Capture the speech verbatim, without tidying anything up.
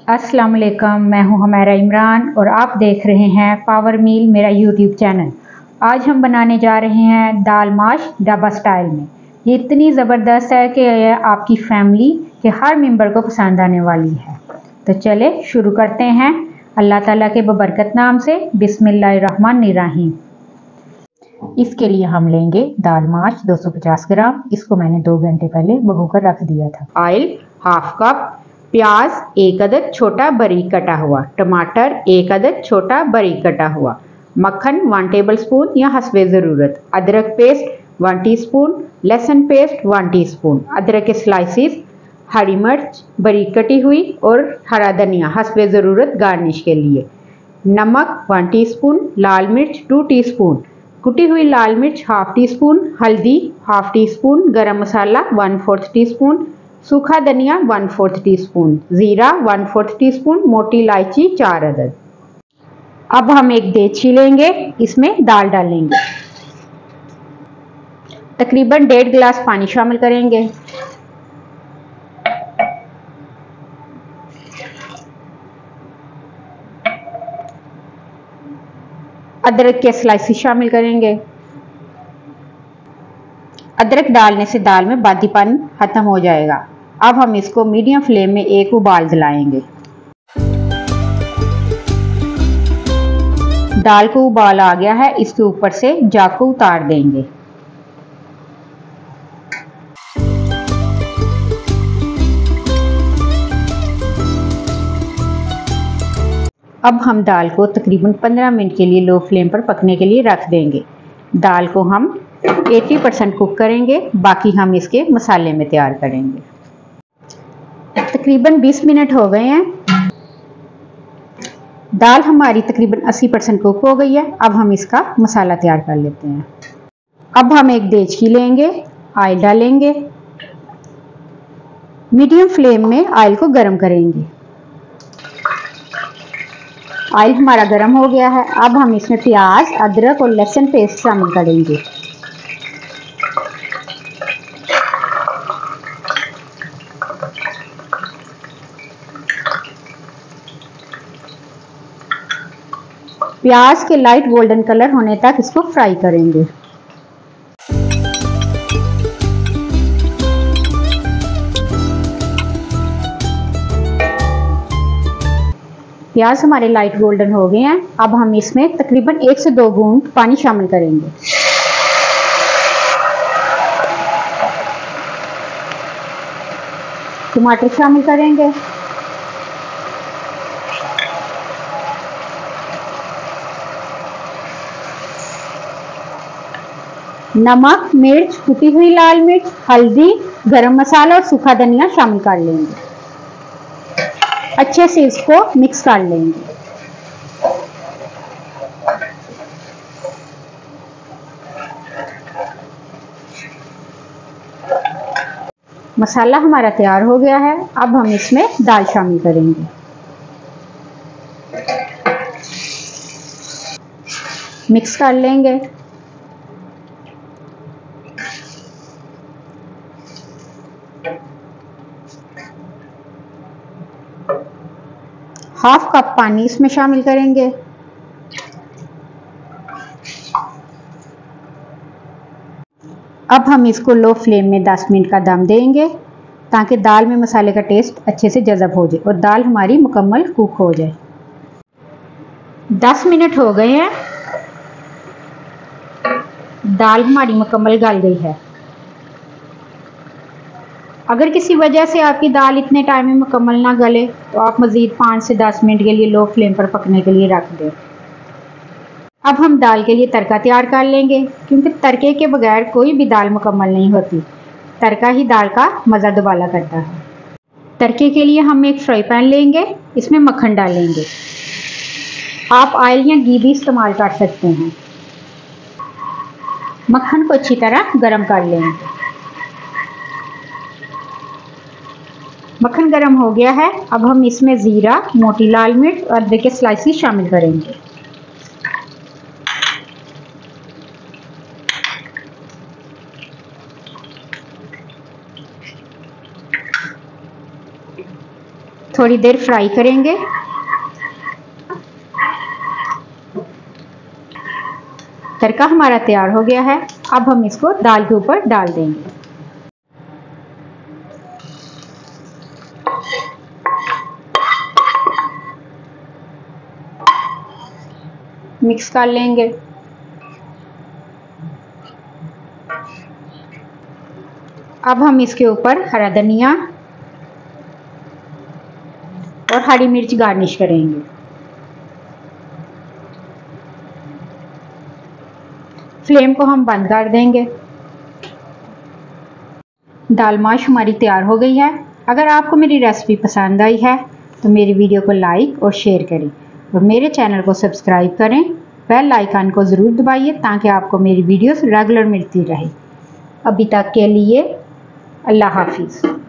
अस्सलाम वालेकुम, मैं हूं हमारा इमरान और आप देख रहे हैं पावर मील मेरा यूट्यूब चैनल। आज हम बनाने जा रहे हैं दाल माश ढाबा स्टाइल में। ये इतनी ज़बरदस्त है कि यह आपकी फैमिली के हर मेंबर को पसंद आने वाली है। तो चले शुरू करते हैं अल्लाह ताला के बबरकत नाम से। बिस्मिल्लाहिर्रहमानिर्रहीम। इसके लिए हम लेंगे दाल माश दो सौ पचास ग्राम। इसको मैंने दो घंटे पहले भिगो कर रख दिया था। ऑयल हाफ कप, प्याज एक अदद छोटा बारीक कटा हुआ, टमाटर एक अदद छोटा बारीक कटा हुआ, मक्खन वन टेबल स्पून या हस्बे ज़रूरत, अदरक पेस्ट वन टीस्पून, लहसुन पेस्ट वन टीस्पून, अदरक के स्लाइसिस, हरी मिर्च बारीक कटी हुई और हरा धनिया हस्बे ज़रूरत गार्निश के लिए, नमक वन टीस्पून, लाल मिर्च टू टीस्पून, कुटी हुई लाल मिर्च हाफ टी स्पून, हल्दी half teaspoon, garam masala one fourth teaspoon, सूखा धनिया वन फोर्थ टी स्पून, जीरा वन फोर्थ टी स्पून, मोटी इलायची चार अदद। अब हम एक देचकी लेंगे, इसमें दाल डालेंगे। तकरीबन डेढ़ गिलास पानी शामिल करेंगे। अदरक के स्लाइसेस शामिल करेंगे। अदरक डालने से दाल में बादीपन खत्म हो जाएगा। अब हम इसको मीडियम फ्लेम में एक उबाल दिलाएंगे। दाल को उबाल आ गया है, इसके ऊपर से जाग को उतार देंगे। अब हम दाल को तकरीबन पंद्रह मिनट के लिए लो फ्लेम पर पकने के लिए रख देंगे। दाल को हम अस्सी परसेंट कुक करेंगे, बाकी हम इसके मसाले में तैयार करेंगे। तकरीबन बीस मिनट हो गए हैं। दाल हमारी तकरीबन अस्सी परसेंट कुक हो गई है। अब हम इसका मसाला तैयार कर लेते हैं। अब हम एक देचकी लेंगे, ऑयल डालेंगे। मीडियम फ्लेम में ऑयल को गर्म करेंगे। ऑयल हमारा गर्म हो गया है। अब हम इसमें प्याज, अदरक और लहसुन पेस्ट शामिल करेंगे। प्याज के लाइट गोल्डन कलर होने तक इसको फ्राई करेंगे। प्याज हमारे लाइट गोल्डन हो गए हैं। अब हम इसमें तकरीबन एक से दो बूंद पानी शामिल करेंगे। टमाटर शामिल करेंगे। नमक, मिर्च, कुटी हुई लाल मिर्च, हल्दी, गरम मसाला और सूखा धनिया शामिल कर लेंगे। अच्छे से इसको मिक्स कर लेंगे। मसाला हमारा तैयार हो गया है। अब हम इसमें दाल शामिल करेंगे। मिक्स कर लेंगे। हाफ कप पानी इसमें शामिल करेंगे। अब हम इसको लो फ्लेम में दस मिनट का दम देंगे ताकि दाल में मसाले का टेस्ट अच्छे से जज़ब हो जाए और दाल हमारी मुकम्मल कुक हो जाए। दस मिनट हो गए हैं। दाल हमारी मुकम्मल गल गई है। अगर किसी वजह से आपकी दाल इतने टाइम में मुकम्मल ना गले तो आप मज़ीद पाँच से दस मिनट के लिए लो फ्लेम पर पकने के लिए रख दें। अब हम दाल के लिए तड़का तैयार कर लेंगे, क्योंकि तड़के के बगैर कोई भी दाल मुकम्मल नहीं होती। तड़का ही दाल का मज़ा दुबाला करता है। तड़के के लिए हम एक फ्राई पैन लेंगे, इसमें मक्खन डालेंगे। आप ऑयल या घी भी इस्तेमाल कर सकते हैं। मक्खन को अच्छी तरह गर्म कर लेंगे। मक्खन गर्म हो गया है। अब हम इसमें जीरा, मोटी लाल मिर्च और अदरक के स्लाइसेस शामिल करेंगे। थोड़ी देर फ्राई करेंगे। तड़का हमारा तैयार हो गया है। अब हम इसको दाल के ऊपर डाल देंगे। मिक्स कर लेंगे। अब हम इसके ऊपर हरा धनिया और हरी मिर्च गार्निश करेंगे। फ्लेम को हम बंद कर देंगे। दाल माश हमारी तैयार हो गई है। अगर आपको मेरी रेसिपी पसंद आई है तो मेरी वीडियो को लाइक और शेयर करें और मेरे चैनल को सब्सक्राइब करें। बेल आइकन को ज़रूर दबाइए ताकि आपको मेरी वीडियोस रेगुलर मिलती रहे। अभी तक के लिए अल्लाह हाफिज़।